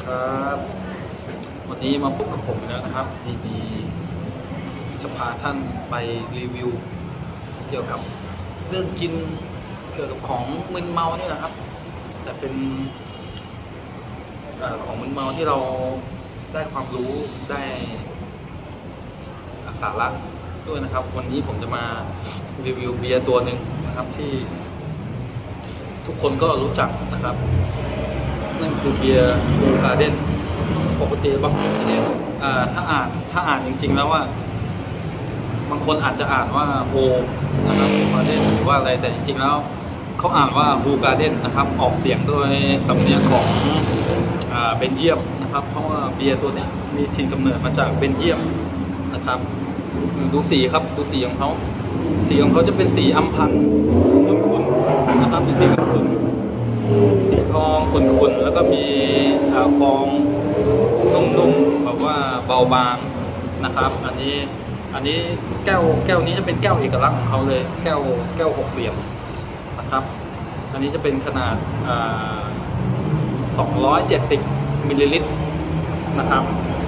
ครับวันนี้มาพบกับผมแล้วนะครับดีจะพาท่านไปรีวิวเกี่ยวกับเรื่องกินเกี่ยวกับของมึนเมานี่แหละครับแต่เป็นของมึนเมาที่เราได้ความรู้ได้สาระด้วยนะครับวันนี้ผมจะมารีวิวเบียร์ตัวหนึ่งนะครับที่ทุกคนก็รู้จักนะครับนั่นคือเบียร์โฮการ์เด้นปกติบางคนเนี่ยถ้าอ่านจริงๆแล้วว่าบางคนอาจจะอ่านว่าโฮนะครับโฮการ์เด้นหรือว่าอะไรแต่จริงๆแล้วเขาอ่านว่าโฮการ์เด้นนะครับออกเสียงโดยสำเนียงของเบลเยียมนะครับเพราะว่าเบียร์ตัวนี้มีถิ่นกำเนิดมาจากเบลเยียมนะครับดูสีครับดูสีของเขาจะเป็นสีอัมพันธ์ขุ่นๆนะครับเป็นสีขุ่นสีทองขุ่นๆแล้วก็มีฟองนุ่มๆแบบว่าเบาบางนะครับอันนี้แก้วนี้จะเป็นแก้วเอกลักษณ์ของเขาเลยแก้วหกเหลี่ยมนะครับอันนี้จะเป็นขนาด270มิลลิลิตรนะครับ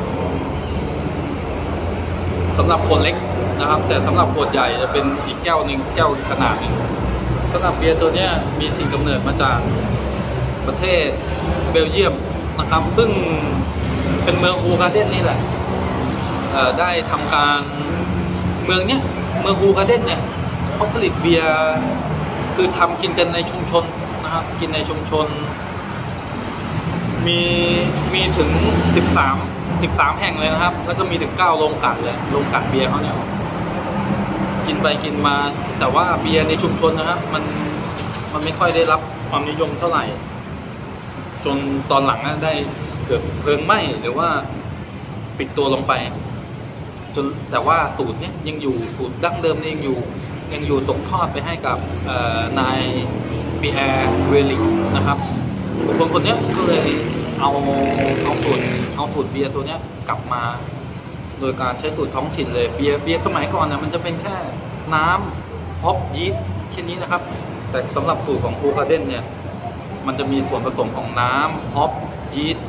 สำหรับคนเล็กนะครับแต่สำหรับขวดใหญ่จะเป็นอีกแก้วหนึ่งแก้วขนาดหนึ่งสำหรับเบียร์ตัวนี้มีถิ่นกำเนิดมาจากประเทศเบลเยียมนะครับซึ่งเป็นเมืองโฮการ์เด้นนี่แหละได้ทำการเมืองโฮการ์เด้นเนี่ยเขาผลิตเบียร์คือทำกินกันในชุมชนนะครับกินในชุมชนมีถึง13แห่งเลยนะครับแล้วก็มีถึง9โรงกลั่นเลยโรงกลั่นเบียร์เขาเนี่ยกินไปกินมาแต่ว่าเบียร์ในชุมชนนะครับมันไม่ค่อยได้รับความนิยมเท่าไหร่จนตอนหลังได้เกิดเพลิงไหม้หรือว่าปิดตัวลงไปจนแต่ว่าสูตรนี้ยังอยู่สูตรดั้งเดิมนี่ยังอยู่ตกทอดไปให้กับนายปีแอร์เวลิกนะครับคนนี้ก็เลยเอาสูตรเบียร์ตัวนี้กลับมาโดยการใช้สูตรท้องถิ่นเลยเบียร์สมัยก่อนมันจะเป็นแค่น้ำฮอปยีสต์แค่นี้นะครับแต่สำหรับสูตรของโฮการ์เด้นเนี่ยมันจะมีส่วนผสมของน้ำฮอปยีสต์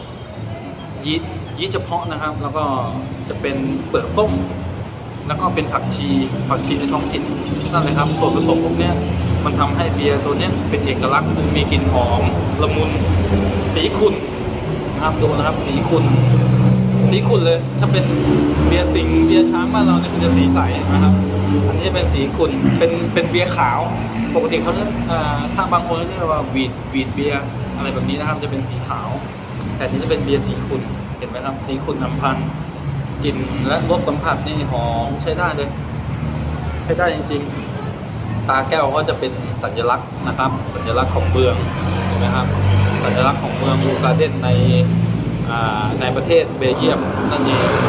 เฉพาะนะครับแล้วก็จะเป็นเปลือกส้มแล้วก็เป็นผักชีในท้องถิ่นนั่นเลยครับส่วนผสมพวกนี้มันทำให้เบียร์ตัวนี้เป็นเอกลักษณ์มีกลิ่นหอมละมุนสีขุ่นนะครับดูนะครับสีขุ่นเลยถ้าเป็นเบียร์สิงห์เบียร์ช้างบ้านเราเนี่ยมันจะสีใสนะครับอันนี้เป็นสีขุ่นเป็นเบียร์ขาวปกติเขาถ้าบางคนเรียกว่าวีดเบียร์อะไรแบบนี้นะครับจะเป็นสีขาวแต่นี้จะเป็นเบียร์สีขุ่นเห็นไหมครับสีขุ่นอัมพันธ์กลิ่นและรสสัมผัสนี่หอมใช้ได้เลยใช้ได้จริงๆตาแก้วก็จะเป็นสัญลักษณ์นะครับสัญลักษณ์ของเมืองเห็นไหมครับสัญลักษณ์ของเมืองโฮการ์เด้นในประเทศเบลเยียมนั่นเอง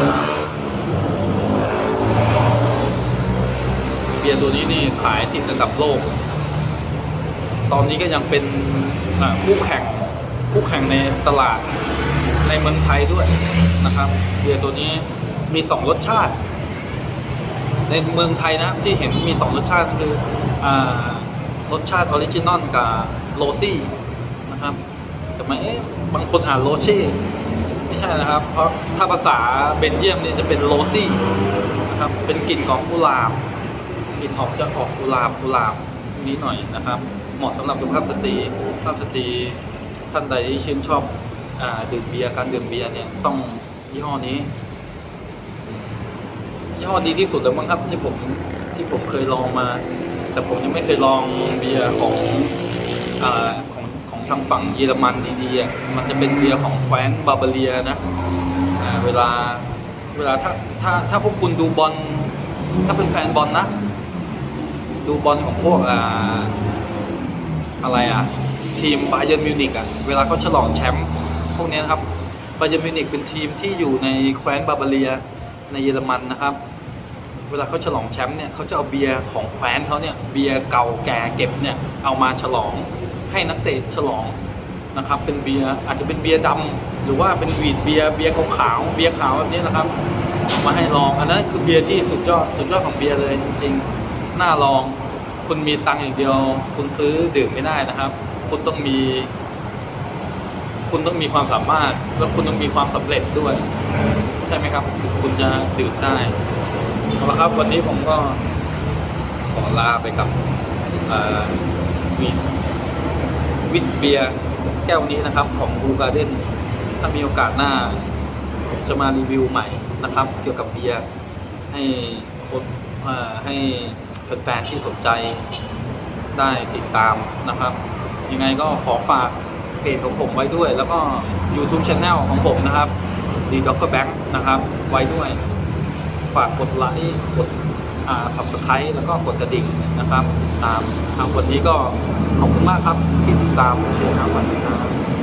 เบียร์ตัวนี้นี่ขายติดอันดับโลกตอนนี้ก็ยังเป็นคู่แข่งในตลาดในเมืองไทยด้วยนะครับเบียร์ตัวนี้มี2รสชาติในเมืองไทยนะที่เห็นมี2รสชาติคือรสชาติออริจินอลกับโรซี่นะครับแต่ไม่บางคนอ่านโรเช่ไม่ใช่นะครับเพราะถ้าภาษาเบลเยียมเนี่ยจะเป็นโรซี่นะครับเป็นกลิ่นของกุหลาบกลิ่นจะออกกุหลาบนี้หน่อยนะครับเหมาะสำหรับสุภาพสตรีท่านใดที่ชื่นชอบดื่มเบียร์การดื่มเบียร์เนี่ยต้องยี่ห้อนี้ยี่ห้อดีที่สุดแล้วมั้งครับที่ผมเคยลองมาแต่ผมยังไม่เคยลองเบียร์ของทางฝั่งเยอรมันดีๆมันจะเป็นเบียร์ของแคว้นบาบาเรียนะเวลาถ้าพวกคุณดูบอลถ้าเป็นแฟนบอลนะดูบอลของพวกอะไรทีมบาเยิร์นมิวนิกเวลาเขาฉลองแชมป์พวกนี้นะครับบาเยิร์นมิวนิกเป็นทีมที่อยู่ในแคว้นบาบาเรียในเยอรมันนะครับเวลาเขาฉลองแชมป์เนี่ยเขาจะเอาเบียร์ของแคว้นเขาเนี่ยเบียร์เก่าแก่เก็บเนี่ยเอามาฉลองให้นักเตะฉลองนะครับเป็นเบียร์อาจจะเป็นเบียร์ดำหรือว่าเป็นวีดเบียร์ขาวเบียร์ขาวแบบนี้นะครับมาให้ลองอันนั้นคือเบียร์ที่สุดยอดของเบียร์เลยจริงๆน่าลองคุณมีตังค์อย่างเดียวคุณซื้อดื่มไม่ได้นะครับคุณต้องมีคุณต้องมีความสามารถแล้วคุณต้องมีความสำเร็จด้วย ใช่ไหมครับถึงคุณจะดื่มได้เอาละครับวันนี้ผมก็ขอลาไปกับวิสเบียร์แก้วนี้นะครับของ Blue Garden ถ้ามีโอกาสหน้าผมจะมารีวิวใหม่นะครับเกี่ยวกับเบียร์ให้คนให้แฟนๆที่สนใจได้ติดตามนะครับยังไงก็ขอฝากเพจของผมไว้ด้วยแล้วก็ YouTube Channel ของผมนะครับ The Dr. Bank นะครับไว้ด้วยฝากกดไลค์กดSubscribe แล้วก็กดกระดิ่งนะครับตามทางวันนี้ก็ขอบคุณมากครับที่ติดตามโอเคครับสวัสดีครับ